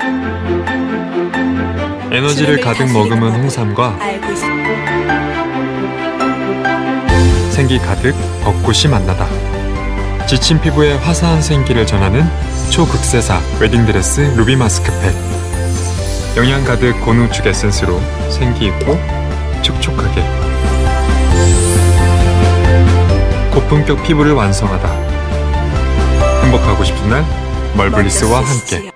에너지를 가득 머금은 홍삼과 생기 가득 벚꽃이 만나다. 지친 피부에 화사한 생기를 전하는 초극세사 웨딩드레스 루비 마스크팩. 영양 가득 고누축 에센스로 생기 있고 촉촉하게 고품격 피부를 완성하다. 행복하고 싶은 날 멀블리스와 함께.